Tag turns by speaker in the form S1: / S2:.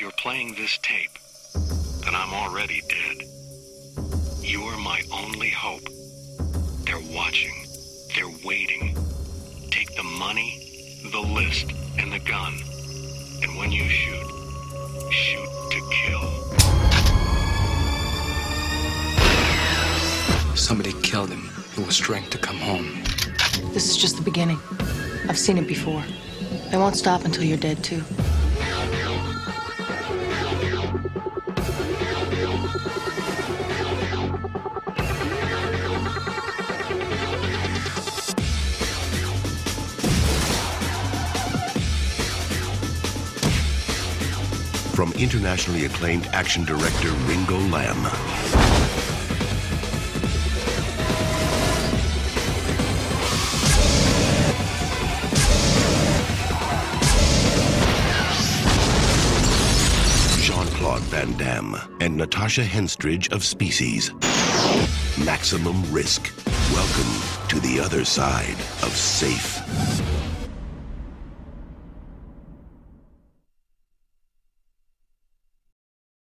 S1: you're playing this tape, then I'm already dead. You're my only hope. They're watching. They're waiting. Take the money, the list, and the gun. And when you shoot, shoot to kill.
S2: Somebody killed him. It was strength to come home.
S3: This is just the beginning. I've seen it before. They won't stop until you're dead, too.
S4: From internationally acclaimed action director Ringo Lam. Jean-Claude Van Damme and Natasha Henstridge of Species. Maximum Risk. Welcome to the other side of safe.